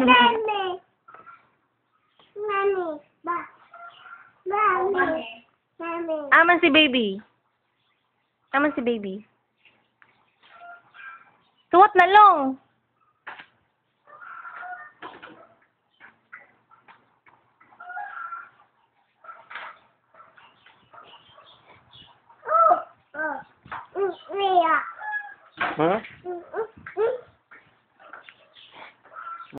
Mami. Mami. Mami. Mami. Aman si baby. Aman si baby. Suot na long. Mia. Huh?